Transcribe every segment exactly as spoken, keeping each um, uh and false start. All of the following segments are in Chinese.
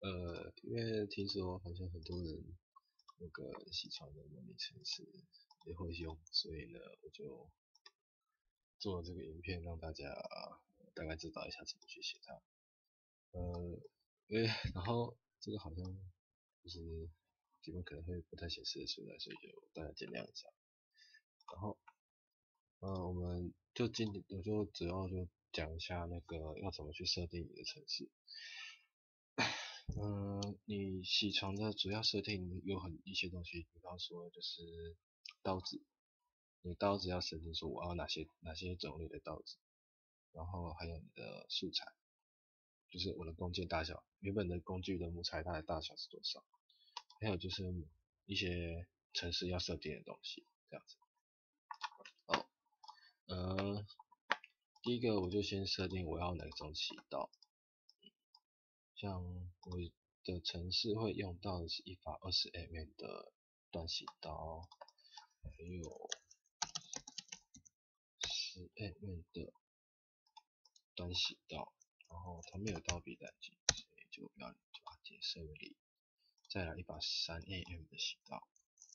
呃，因为听说好像很多人那个起床的模拟程式也会用，所以呢，我就做这个影片让大家大概知道一下怎么去写它。呃，因为然后这个好像就是基本可能会不太显示得出来，所以就大家见谅一下。然后，呃，我们就今天我就主要就讲一下那个要怎么去设定你的程式。嗯、呃，你起床的主要设定有很一些东西，比方说就是刀子，你刀子要设定说我要哪些哪些种类的刀子，然后还有你的素材，就是我的工件大小，原本的工具的木材它的大小是多少，还有就是一些程式要设定的东西，这样子。好，呃，第一个我就先设定我要哪种起刀，像我的程式会用到的是一把二十 mm 的短行刀，还有十 mm 的短行刀，然后它没有刀笔单机，所以就不要就把它直接设为零。再来一把三 mm 的行刀，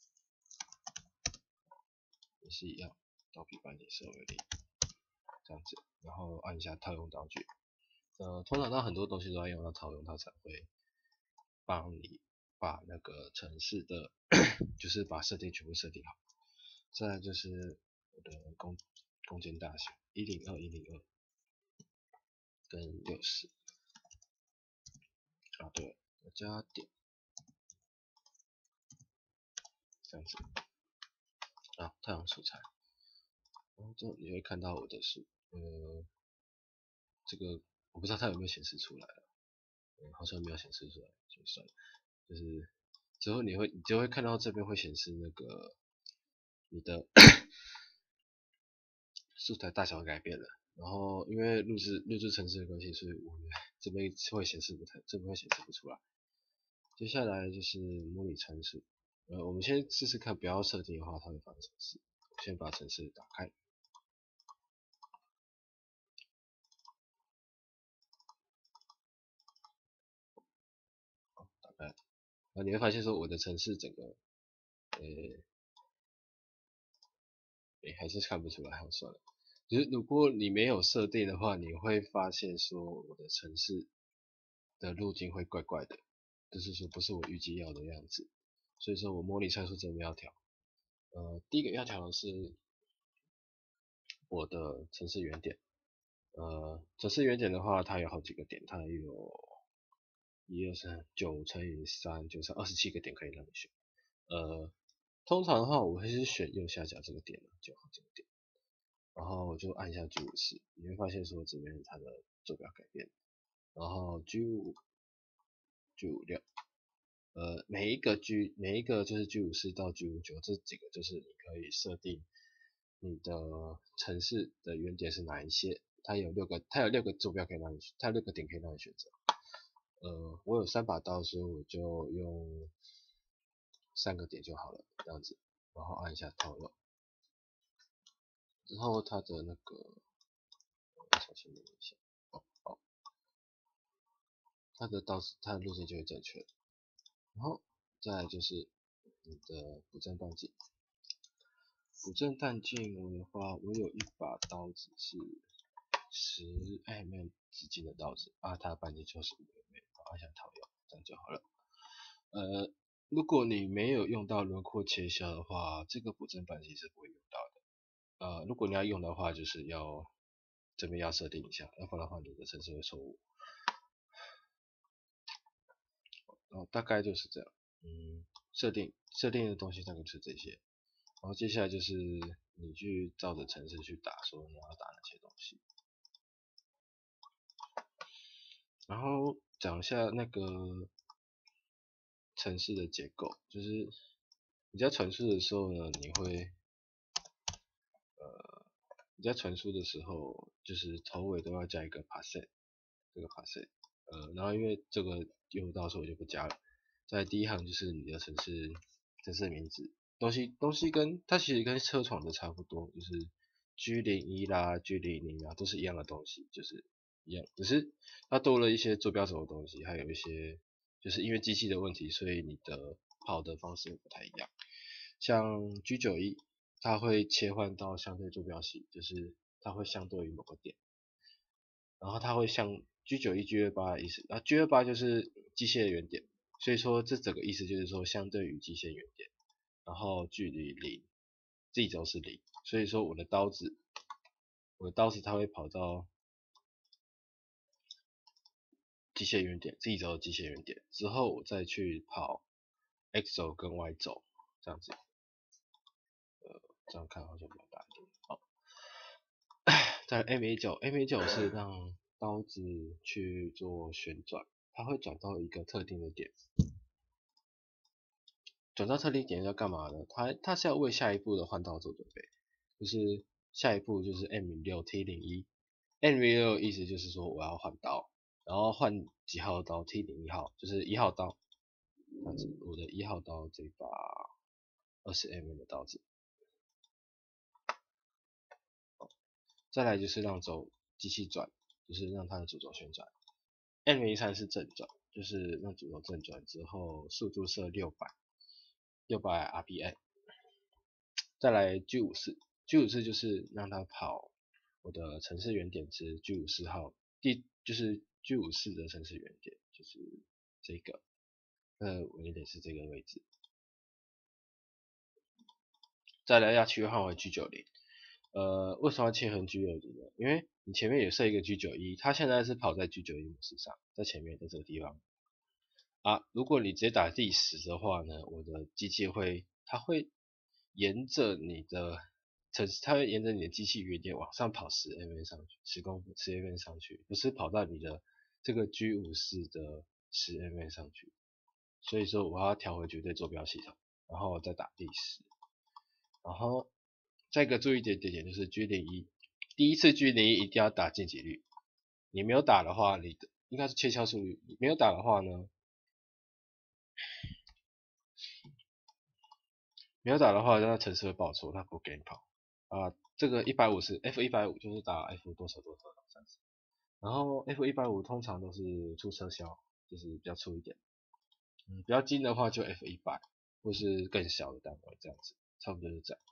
也是一样，刀笔把你设为零，这样子，然后按一下套用道具。呃，通常它很多东西都要用到套用，它才会帮你把那个程式的，就是把设定全部设定好。再来就是我的工工件大小，一零二、一零二跟六十。啊，对了，我加点，这样子。啊，太阳素材。然后之后你会看到我的数，呃，这个我不知道它有没有显示出来了，嗯，好像没有显示出来，就算了。就是之后你会你就会看到这边会显示那个你的素材大小改变了，然后因为录制录制程式的关系，所以我这边会显示不太，这边会显示不出来。接下来就是模拟程式，呃，我们先试试看，不要设定的话，它会发生什么事。先把程式打开，好，打开，然后你会发现说我的程式整个，呃，诶，还是看不出来，好算了。就是如果你没有设定的话，你会发现说我的程式的路径会怪怪的，就是说不是我预计要的样子。所以说我模拟参数这边要调。呃，第一个要调的是我的程式原点。呃，程式原点的话，它有好几个点，它有一二三九乘以三，就是二十七个点可以让你选。呃，通常的话，我会是选右下角这个点，就好这个点。然后我就按一下 G 五十，你会发现说这边它的坐标改变。然后 G 五、G 五六，呃，每一个 G 每一个就是 G 五四到 G 五九这几个就是你可以设定你的城市的原点是哪一些，它有六个，它有六个坐标可以让你，它有六个点可以让你选择。呃，我有三把刀，所以我就用三个点就好了，这样子，然后按一下套用，之后它的那个，重新念一下，哦，好，它的刀它的路径就会正确。然后再来就是你的补正半径，补正半径的话，我有一把刀子是十 mm 直径的刀子啊，它的半径就是五 mm， 按下套用，这样就好了。呃，如果你没有用到轮廓切削的话，这个补正半径是不会用到的。呃，如果你要用的话，就是要这边要设定一下，要不然的话你的程式会错误。哦，大概就是这样。嗯，设定设定的东西大概是这些。然后接下来就是你去照着程式去打，说你要打哪些东西。然后讲一下那个程式的结构，就是你在传输的时候呢，你会呃你在传输的时候，就是头尾都要加一个 parset， 这个 parset， 呃，然后因为这个用到，所以我就不加了。在第一行就是你的程式程式名字，东西东西跟它其实跟车床的差不多，就是 G 零一 啦 G 零零啊都是一样的东西，就是一样，只是它多了一些坐标轴的东西，还有一些就是因为机器的问题，所以你的跑的方式不太一样。像 G 九十一，它会切换到相对坐标系，就是它会相对于某个点，然后它会像 G 九十一、G 二十八的意思，啊 G 二十八就是机械的原点，所以说这整个意思就是说相对于机械原点，然后距离零，z 轴是零，所以说我的刀子，我的刀子它会跑到机械原点 z 轴的机械原点之后，我再去跑 x 轴跟 y 轴这样子，呃，这样看好像比较大一点。好，在 M 一九 M 一九是让刀子去做旋转，它会转到一个特定的点。转到特定点要干嘛呢？它它是要为下一步的换刀做准备，就是下一步就是 M 零六 T 零一，M 零六意思就是说我要换刀，然后换几号刀 T 零一号，就是一号刀，这样子，我的一号刀这把二十 mm 的刀子。再来就是让轴机器转，就是让它的主轴旋转。M 零三是正转，就是让主轴正转之后速度设六百，六百 R P M。再来 G 五十四 ，G 五十四就是让它跑我的程式原点值 G 五十四号，第就是 G 五十四的程式原点就是这个，呃，原点是这个位置。再来要切换为 G 九十，呃，为什么要切换 G 九十呢？因为你前面有设一个 G 九十一，它现在是跑在 G 九十一模式上，在前面在这个地方。啊，如果你直接打第十的话呢，我的机器会，它会沿着你的程，它会沿着你的机器原点往上跑十 mm 上去，十公分十 mm 上去，不是跑到你的这个 G 五十的十 mm 上去。所以说我要调回绝对坐标系统，然后再打第十。然后再一个注意点点点就是 G 零一，第一次 G 零一一定要打晋级率，你没有打的话，你的应该是切削速率，你没有打的话呢？没有打的话，那程式会报错，它不给你跑。啊，这个一百五十 F 一百五就是打 F 多少多少三十，然后 F 一百五通常都是出车销，就是比较粗一点。嗯，比较精的话就 F 一百或是更小的单位这样子，差不多就这样。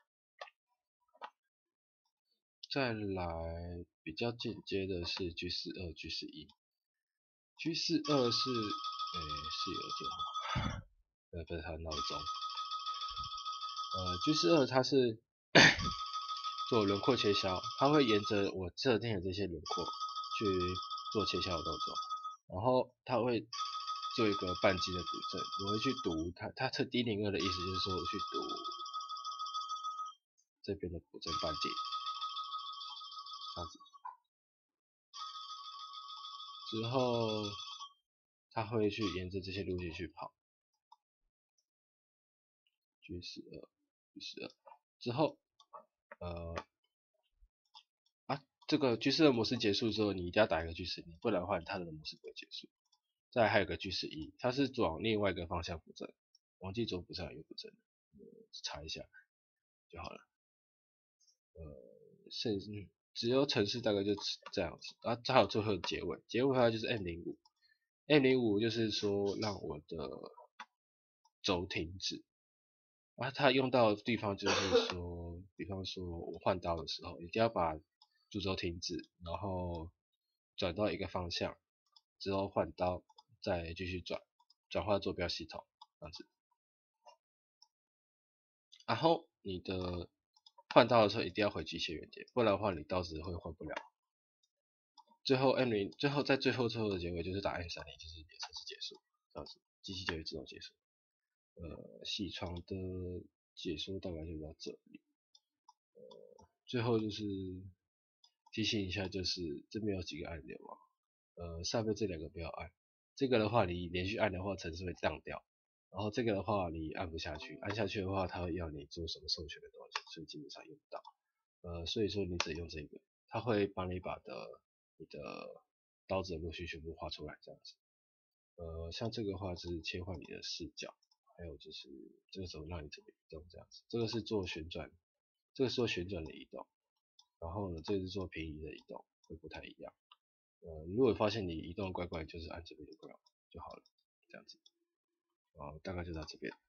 再来比较进阶的是 G 四十二、G 四十一。G 四十二是，诶，室友电话，呃，不是他的闹钟。呃 ，G 四十二它是做轮廓切削，它会沿着我设定的这些轮廓去做切削的动作，然后它会做一个半径的补正，我会去读它，它测 D 零二的意思就是说我去读这边的补正半径，这样子，之后它会去沿着这些路线去跑 ，G 四十二、G 四十二之后，呃。啊，这个 G 四十二模式结束之后，你一定要打一个 G 四十一，不然的话它的模式不会结束。再来还有个 G 四十一，它是往另外一个方向补正，忘记左补正还是右补正，呃，查一下就好了。呃，甚至只有程式大概就这样子，啊，还有最后的结尾，结尾的话就是 M 零五，M 零五就是说让我的轴停止。啊，它用到的地方就是说，比方说我换刀的时候，一定要把主轴停止，然后转到一个方向，之后换刀，再继续转，转换坐标系统，这样子。然后你的换刀的时候一定要回机械原点，不然的话你刀子会换不了。最后 M 零，最后在最后最后的结尾就是打 M 三零，就是你的程式结束，这样子，机器就会自动结束。呃，细窗的解说大概就到这里。最后就是提醒一下，就是这边有几个按钮嘛，呃，上面这两个不要按，这个的话你连续按的话程式会当掉，然后这个的话你按不下去，按下去的话它会要你做什么授权的东西，所以基本上用不到，呃，所以说你只用这个，它会帮你把的你的刀子的路序全部画出来这样子，呃，像这个的话是切换你的视角，还有就是这个时候让你怎么移动这样子，这个是做旋转，这个是做旋转的移动。然后呢，这个是做平移的移动，会不太一样。呃，如果发现你移动怪怪，就是按这边就怪就好了。 这样子。好，大概就到这边。